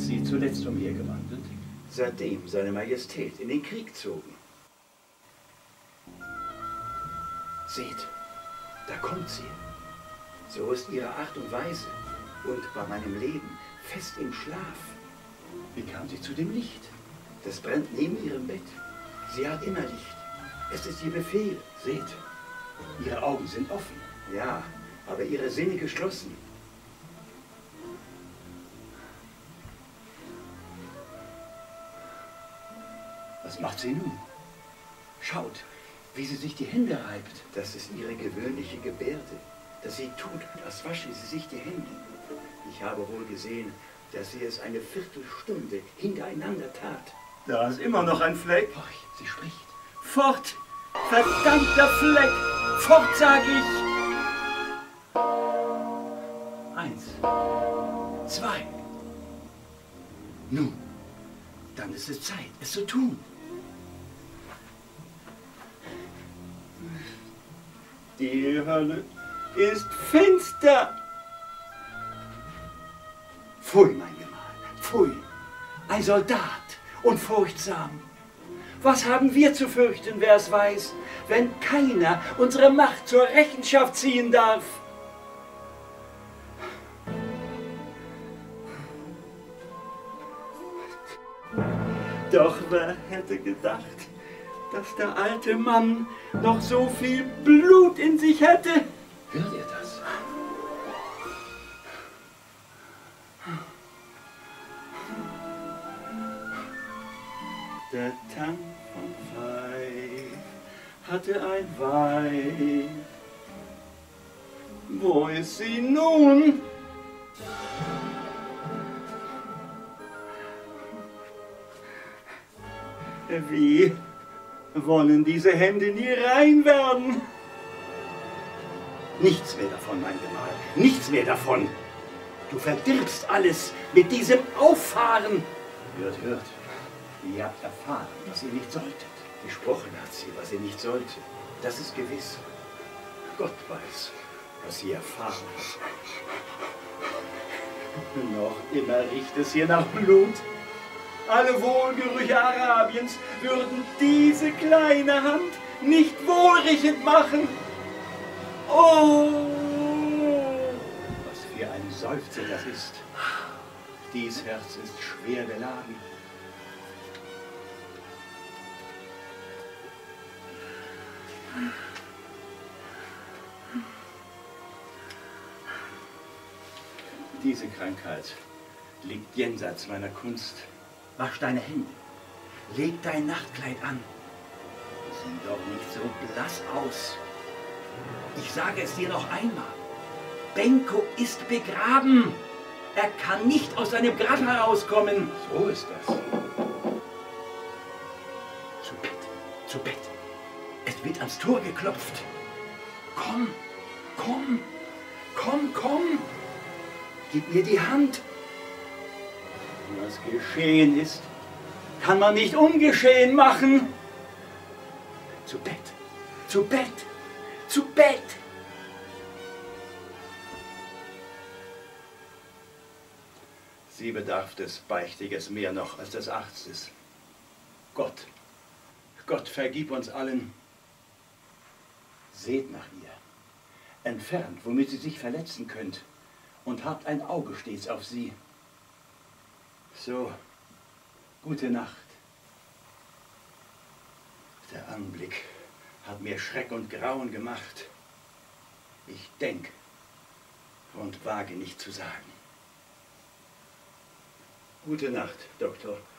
Sie zuletzt umhergewandelt? Seitdem seine Majestät in den Krieg zogen. Seht, da kommt sie. So ist ihre Art und Weise und bei meinem Leben fest im Schlaf. Wie kam sie zu dem Licht? Das brennt neben ihrem Bett. Sie hat immer Licht. Es ist ihr Befehl. Seht, ihre Augen sind offen. Ja, aber ihre Sinne geschlossen. Was macht sie nun? Schaut, wie sie sich die Hände reibt. Das ist ihre gewöhnliche Gebärde, dass sie tut, als wasche sie sich die Hände. Ich habe wohl gesehen, dass sie es eine Viertelstunde hintereinander tat. Da ist immer noch ein Fleck. Horch, sie spricht. Fort! Verdammter Fleck! Fort, sag ich! 1, 2. Nun, dann ist es Zeit, es zu tun. Die Hölle ist finster. Pfui, mein Gemahl, pfui. Ein Soldat und furchtsam. Was haben wir zu fürchten, wer es weiß, wenn keiner unsere Macht zur Rechenschaft ziehen darf? Doch wer hätte gedacht, dass der alte Mann noch so viel Blut in sich hätte? Hört ihr das? Der Tank von Pfeif hatte ein Weib. Wo ist sie nun? Wie wollen diese Hände nie rein werden? Nichts mehr davon, mein Gemahl, nichts mehr davon. Du verdirbst alles mit diesem Auffahren. Hört, hört. Ihr habt erfahren, was ihr nicht solltet. Gesprochen hat sie, was sie nicht sollte. Das ist gewiss. Gott weiß, was sie erfahren hat. Noch immer riecht es hier nach Blut. Alle Wohlgerüche Arabiens würden diese kleine Hand nicht wohlriechend machen. Oh! Was für ein Seufzer das ist. Dies Herz ist schwer beladen. Diese Krankheit liegt jenseits meiner Kunst. Wasch deine Hände. Leg dein Nachtkleid an. Sieh doch nicht so blass aus. Ich sage es dir noch einmal. Benko ist begraben. Er kann nicht aus seinem Grab herauskommen. So ist das. Zu Bett, zu Bett. Es wird ans Tor geklopft. Komm, komm, komm, komm. Gib mir die Hand. Was geschehen ist, kann man nicht ungeschehen machen. Zu Bett, zu Bett, zu Bett. Sie bedarf des Beichtigers mehr noch als des Arztes. Gott, Gott, vergib uns allen. Seht nach ihr, entfernt, womit sie sich verletzen könnt, und habt ein Auge stets auf sie. So, gute Nacht. Der Anblick hat mir Schreck und Grauen gemacht. Ich denk und wage nicht zu sagen. Gute Nacht, Doktor.